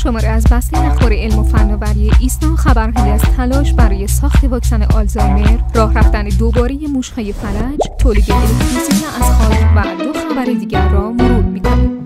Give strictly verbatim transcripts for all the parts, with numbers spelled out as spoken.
شماره از بسته اخبار علم و فناوری ایسنا خبرهایی از تلاش برای ساخت واکسن آلزایمر، راه رفتن دوباره موش‌های فلج، تولید الکتریسیته از خاک و دو خبر دیگر را مرور می‌کنیم.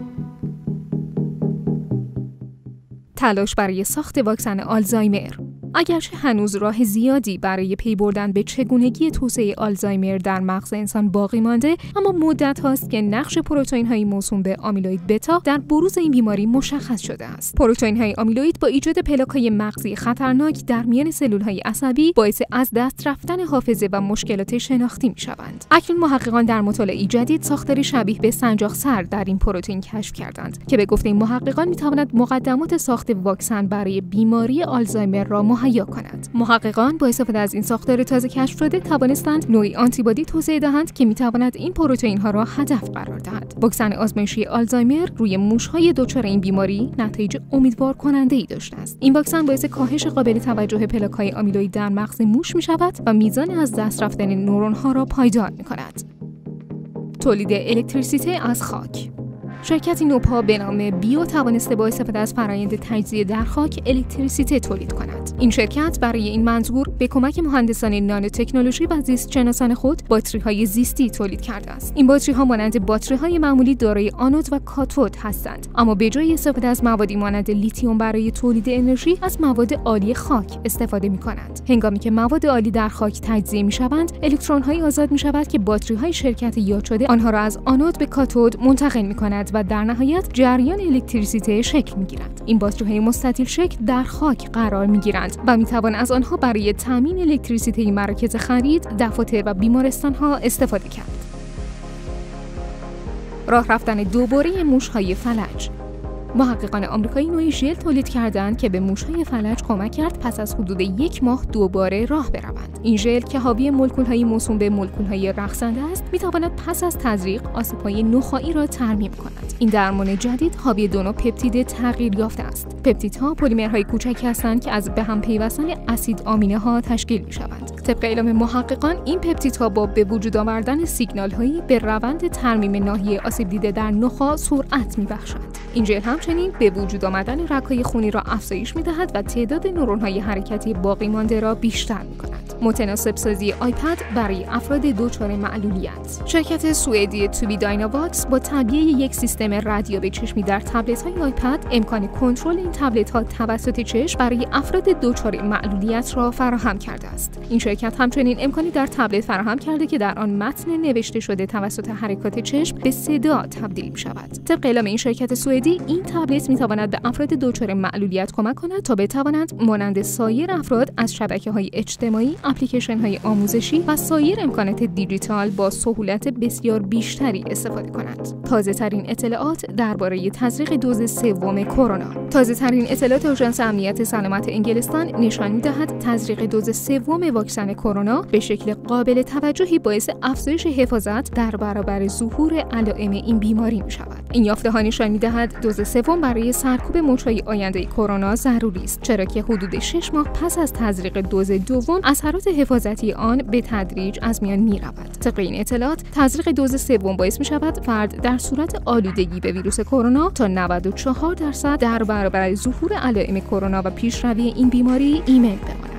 تلاش برای ساخت واکسن آلزایمر. اگرچه هنوز راه زیادی برای پی بردن به چگونگی توسعه آلزایمر در مغز انسان باقی مانده، اما مدت هاست که نقش پروتئین‌های موسوم به آمیلوید بتا در بروز این بیماری مشخص شده است. پروتئین‌های آمیلوید با ایجاد پلاک‌های مغزی خطرناک در میان سلول‌های عصبی باعث از دست رفتن حافظه و مشکلات شناختی می‌شوند. اکنون محققان در مطالعه‌ای جدید ساختاری شبیه به سنجاق سر در این پروتئین کشف کردند که به گفته این محققان می‌تواند مقدمات ساخت واکسن برای بیماری آلزایمر را مهیا کند. محققان با استفاده از این ساختار تازه کشف شده توانستند نوعی آنتیبادی توسعه دهند که میتواند این پروتئین‌ها را هدف قرار دهد. واکسن آزمایشی آلزایمر روی موش‌های دچار این بیماری نتایج امیدوار کننده‌ای داشته است. این واکسن باعث کاهش قابل توجه پلاک‌های آمیلوید در مغز موش می‌شود و میزان از دست رفتن نورون‌ها را پایدار می‌کند. تولید الکتریسیته از خاک. شرکتی نوپا به نام بیو توانسته با استفاده از فرآیند تجزیه در خاک الکتریسیته تولید کند. این شرکت برای این منظور به کمک مهندسان نانو تکنولوژی و زیست شناسان خود باتری‌های زیستی تولید کرده است. این باتری‌ها مانند باتری‌های معمولی دارای آنود و کاتود هستند، اما به جای استفاده از موادی مانند لیتیوم برای تولید انرژی از مواد عالی خاک استفاده می‌کنند. هنگامی که مواد عالی در خاک تجزیه می‌شوند، الکترون‌های آزاد می‌شود که باتری‌های شرکت یاد شده آنها را از آنود به کاتود منتقل می‌کند و در نهایت جریان الکتریسیته شکل می‌گیرد. این باتری‌های مستطیل شکل در خاک قرار می‌گیرند و می‌توان از آنها برای تامین الکتریسیته مراکز خرید، دفاتر و بیمارستان‌ها استفاده کرد. راه رفتن دوباره موش‌های فلج. محققان آمریکایی نوعی ژل تولید کردند که به موش‌های فلج کمک کرد پس از حدود یک ماه دوباره راه بروند. این ژل که حاوی مولکول‌های موسوم به مولکول‌های رقصنده است، می‌تواند پس از تزریق آسیب‌های نخاعی را ترمیم کند. این درمان جدید حاوی دو نوع پپتید تغییر یافته است. پپتیدها پلیمرهای کوچکی هستند که از به هم پیوستن اسید آمینه‌ها تشکیل می‌شوند. طبق اعلام محققان، این پپتیدها با به وجود آوردن سیگنال‌هایی به روند ترمیم ناحیه آسیب دیده در نخاع سرعت می‌بخشند. این ژل همچنین به وجود آمدن رگ‌های خونی را افزایش می‌دهد و تعداد نورون‌های حرکتی باقی مانده را بیشتر می‌کند. متناسب سازی آیپد برای افراد دچار معلولیت. شرکت سوئدی توبی دایناواکس با تعبیه یک سیستم ردیاب چشمی در تبلت‌های آیپد امکان کنترل این تبلت‌ها توسط چشم برای افراد دچار معلولیت را فراهم کرده است. این شرکت همچنین امکانی در تبلت فراهم کرده که در آن متن نوشته شده توسط حرکات چشم به صدا تبدیل شود. طبق اعلام این شرکت سوئدی، این تبلت می‌تواند به افراد دچار معلولیت کمک کند تا بتوانند مانند سایر افراد از شبکه‌های اجتماعی، اپلیکیشن‌های آموزشی و سایر امکانات دیجیتال با سهولت بسیار بیشتری استفاده کنند. تازه‌ترین اطلاعات درباره تزریق دوز سوم کرونا. تازه‌ترین اطلاعات آژانس امنیت سلامت انگلستان نشان می‌دهد تزریق دوز سوم واکسن کرونا به شکل قابل توجهی باعث افزایش حفاظت در برابر ظهور علائم این بیماری می‌شود. این یافته‌ها نشان می‌دهد دوز سوم برای سرکوب موج‌های آینده کرونا ضروری است، چرا که حدود شش ماه پس از تزریق دوز دوم اثرات حفاظتی آن به تدریج از میان می‌رود. طبق این اطلاعات، تزریق دوز سوم باعث می‌شود فرد در صورت آلودگی به ویروس کرونا تا نود و چهار درصد در برابر ظهور علائم کرونا و پیشروی این بیماری ایمن بماند.